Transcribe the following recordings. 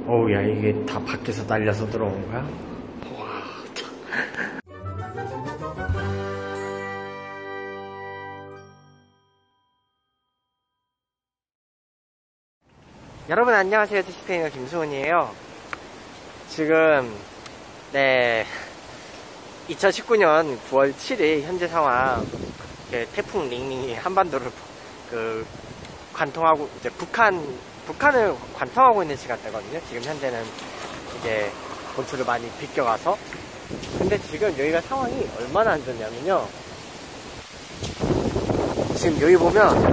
어우, 야, 이게 다 밖에서 날려서 들어온 거야? 와, 여러분 안녕하세요. 디스테이너 김수훈이에요. 지금 2019년 9월 7일 현재 상황, 태풍 링링이 한반도를 관통하고, 이제 북한을 관통하고 있는 시간대거든요. 지금 현재는 이제 본토를 많이 비껴가서. 근데 지금 여기가 상황이 얼마나 안 좋냐면요, 지금 여기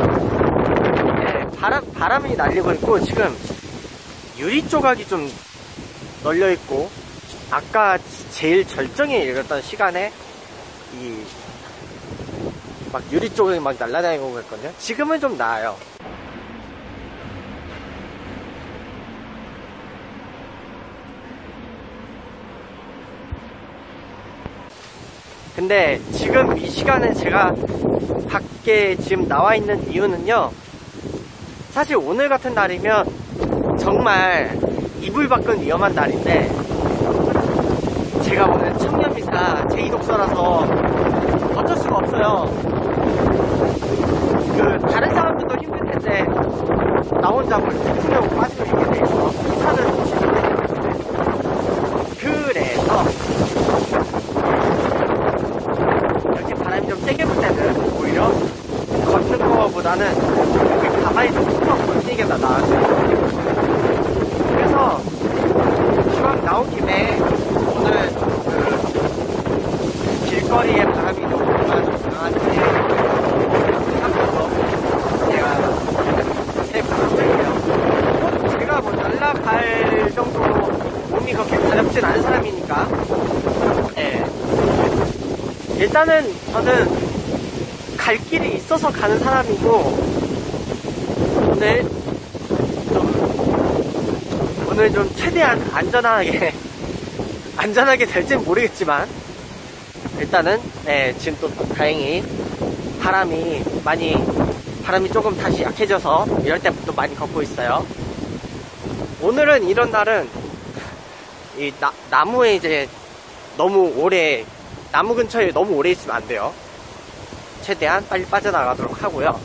보면 바람이 날리고 있고, 지금 유리 조각이 좀 널려 있고, 아까 제일 절정에 이르렀던 시간에 막 유리 조각이 막 날아다니고 그랬거든요. 지금은 좀 나아요. 근데 지금 이 시간에 제가 밖에 지금 나와 있는 이유는요, 사실 오늘 같은 날이면 정말 이불 밖은 위험한 날인데, 제가 오늘 청년비사 제2독서라서 어쩔 수가 없어요. 다른 사람들도 힘들 텐데 나 혼자 뭘 태풍하고 빠지고 있게 돼 있어. 비사를 그래서 이렇게 바람이 좀 세게 불 때는 오히려 걷는 거보다는 이렇게 가만히 좀 푹 버티는 게 더 나아요. 그래서 시황 나온 김에 오늘 길거리에 바람이 너무 강한데 하면서 제가 뭐 날라갈 정도로 몸이 그렇게 가렵진 않은 사람이니까, 일단은 저는 갈 길이 있어서 가는 사람이고, 오늘 좀 최대한 안전하게 될지는 모르겠지만, 일단은 지금 또 다행히 바람이 조금 다시 약해져서 이럴 때부터 많이 걷고 있어요. 오늘은 이런 날은 이 나무에 이제 나무 근처에 너무 오래 있으면 안 돼요. 최대한 빨리 빠져나가도록 하고요.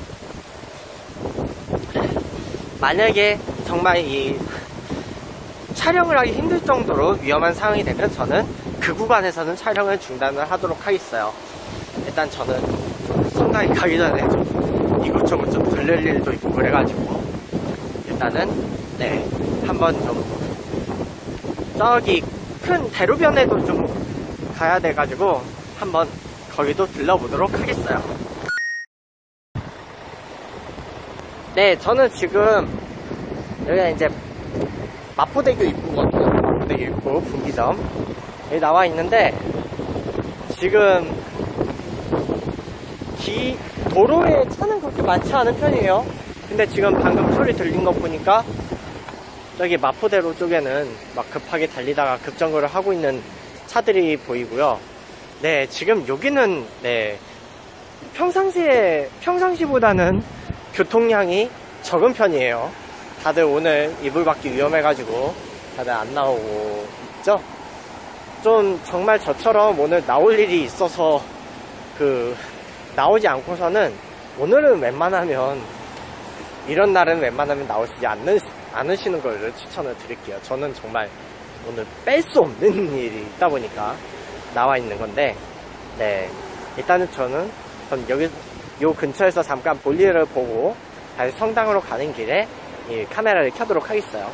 만약에 정말 이 촬영을 하기 힘들 정도로 위험한 상황이 되면 저는 그 구간에서는 촬영을 중단을 하도록 하겠어요. 일단 저는 성당에 가기 전에 이곳저곳 좀 들릴 일도 있고 그래가지고, 일단은 한번 좀 저기 큰 대로변에도 좀 가야 돼가지고 한번 거기도 들러보도록 하겠어요. 저는 지금 여기가 이제 마포대교 입구거든요. 마포대교 입구 분기점 여기 나와 있는데, 지금 도로에 차는 그렇게 많지 않은 편이에요. 근데 지금 방금 소리 들린 거 보니까 저기 마포대로 쪽에는 막 급하게 달리다가 급정거를 하고 있는 차들이 보이고요. 지금 여기는 평상시보다는 교통량이 적은 편이에요. 다들 오늘 이불 밖이 위험해가지고 다들 안 나오고 있죠? 좀 정말 저처럼 오늘 나올 일이 있어서 나오지 않고서는, 오늘은 웬만하면 이런 날은 웬만하면 나오시지 않으시는 걸 추천을 드릴게요. 저는 정말 오늘 뺄 수 없는 일이 있다 보니까 나와 있는 건데, 일단은 저는 여기 요 근처에서 잠깐 볼일을 보고 다시 성당으로 가는 길에 이 카메라를 켜도록 하겠어요.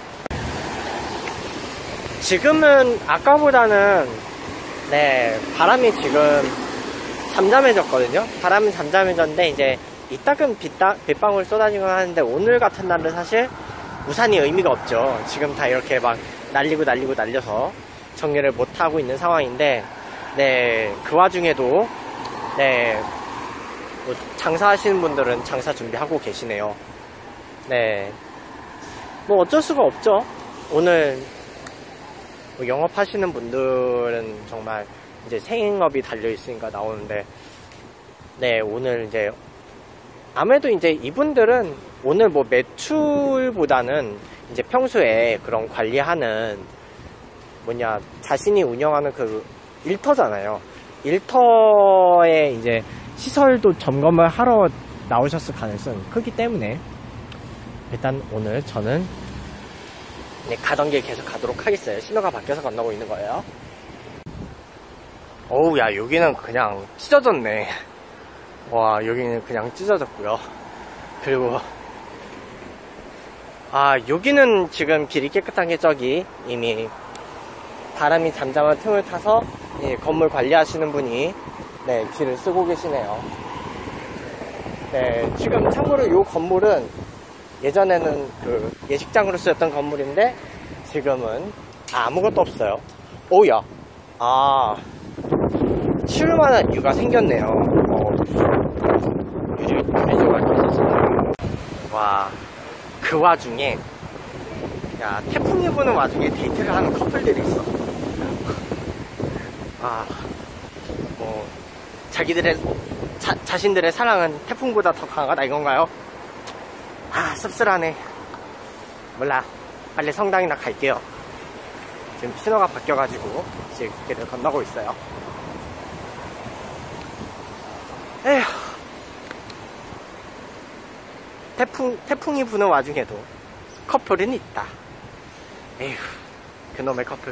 지금은 아까보다는 바람이 지금 잠잠해졌거든요. 바람은 잠잠해졌는데 이제 이따금 빗방울 쏟아지곤 하는데, 오늘 같은 날은 사실 우산이 의미가 없죠. 지금 다 이렇게 막 날려서 정리를 못하고 있는 상황인데, 그 와중에도 뭐 장사하시는 분들은 장사 준비하고 계시네요. 뭐 어쩔 수가 없죠. 오늘 뭐 영업하시는 분들은 정말 이제 생업이 달려있으니까 나오는데, 오늘 이제 아무래도 이제 이분들은 오늘 뭐 매출보다는 이제 평소에 그런 관리하는 자신이 운영하는 그 일터잖아요. 일터에 이제 시설도 점검을 하러 나오셨을 가능성이 크기 때문에 일단 오늘 저는 가던 길 계속 가도록 하겠어요. 신호가 바뀌어서 건너고 있는 거예요. 어우, 야, 여기는 그냥 찢어졌네. 와, 여기는 그냥 찢어졌고요. 그리고 여기는 지금 길이 깨끗한 게 저기 이미 바람이 잠잠한 틈을 타서 건물 관리하시는 분이 길을 쓰고 계시네요. 지금 참고로 이 건물은 예전에는 그 예식장으로 쓰였던 건물인데 지금은 아무것도 없어요. 오야, 치울만한 이유가 생겼네요. 유리조가 있었어요. 와, 그 와중에 태풍이 부는 와중에 데이트를 하는 커플들이 있어. 자신들의 사랑은 태풍보다 더 강하다 이건가요? 씁쓸하네. 몰라, 빨리 성당이나 갈게요. 지금 신호가 바뀌어가지고 지금 길을 건너고 있어요. 에휴, 태풍이 부는 와중에도 커플은 있다. 에휴, 그놈의 커플.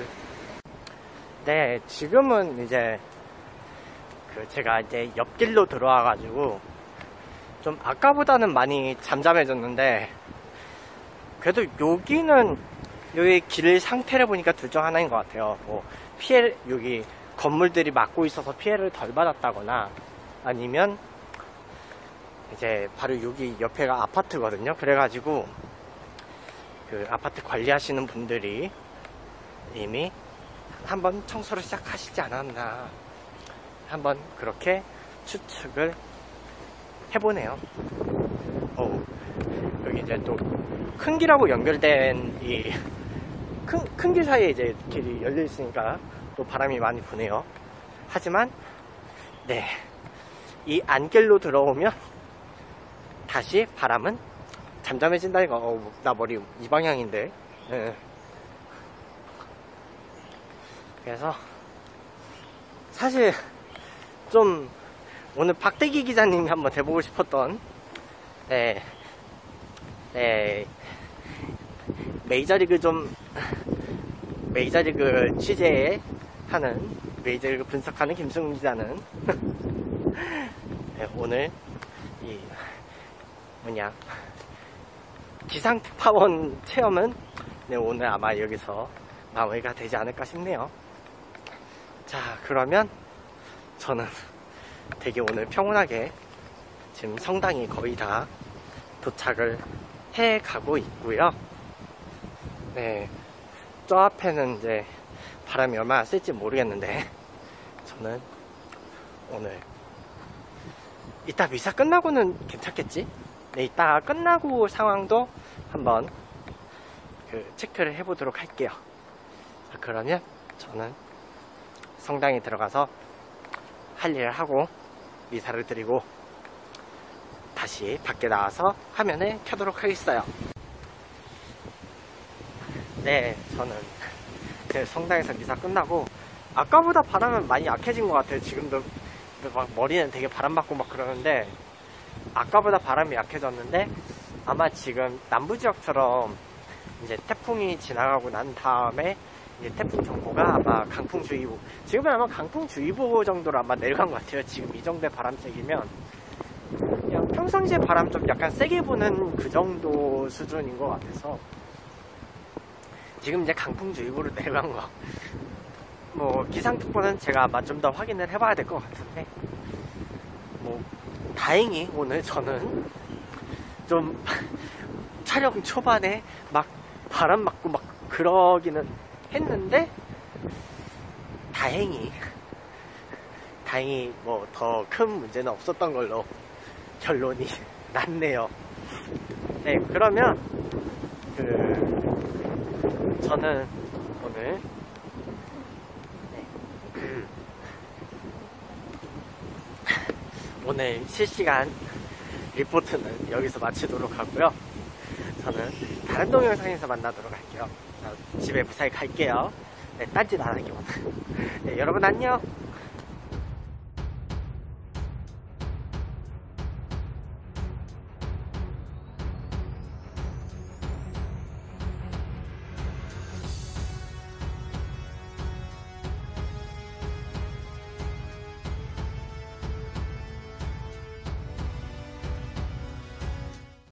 지금은 이제 제가 이제 옆길로 들어와가지고 좀 아까보다는 많이 잠잠해졌는데, 그래도 여기는 여기 길 상태를 보니까 둘 중 하나인 것 같아요. 여기 건물들이 막고 있어서 피해를 덜 받았다거나, 아니면 이제 바로 여기 옆에가 아파트거든요. 그래가지고 그 아파트 관리하시는 분들이 이미 한번 청소를 시작하시지 않았나, 한번 그렇게 추측을 해보네요. 여기 이제 또 큰 길하고 연결된 이 큰 길 사이에 이제 길이 열려 있으니까 또 바람이 많이 부네요. 하지만 이 안길로 들어오면 다시 바람은 잠잠해진다니까. 나 머리 이 방향인데. 그래서 사실 좀 오늘 박대기 기자님이 한번 돼보고 싶었던 메이저리그 취재하는, 메이저리그 분석하는 김승훈 기자는 오늘 기상특파원 체험은 오늘 아마 여기서 마무리가 되지 않을까 싶네요. 자, 그러면 저는 되게 오늘 평온하게 지금 성당이 거의 다 도착을 해 가고 있고요. 저 앞에는 이제 바람이 얼마나 셀지 모르겠는데, 저는 오늘 이따 미사 끝나고는 괜찮겠지? 이따 끝나고 상황도 한번 체크를 해보도록 할게요. 자, 그러면 저는 성당에 들어가서 할 일을 하고 미사를 드리고 다시 밖에 나와서 화면을 켜도록 하겠어요. 저는 성당에서 미사 끝나고 아까보다 바람은 많이 약해진 것 같아요. 지금도 막 머리는 되게 바람 맞고 막 그러는데 아까보다 바람이 약해졌는데, 아마 지금 남부지역처럼 이제 태풍이 지나가고 난 다음에 이제 태풍 경보가 아마 강풍주의보, 지금은 아마 강풍주의보 정도로 아마 내려간 것 같아요. 지금 이 정도의 바람색이면 그냥 평상시에 바람 좀 약간 세게 부는 그 정도 수준인 것 같아서 지금 이제 강풍주의보로 내려간 거, 기상특보는 제가 아마 좀 더 확인을 해봐야 될 것 같은데, 다행히 오늘 저는 좀 촬영 초반에 막 바람 맞고 막 그러기는 했는데, 다행히 더 큰 문제는 없었던 걸로 결론이 났네요. 그러면 저는 오늘 오늘 실시간 리포트는 여기서 마치도록 하고요. 저는 다른 동영상에서 만나도록 할게요. 집에 무사히 갈게요. 네, 딴짓 안 하기만. 네, 여러분 안녕.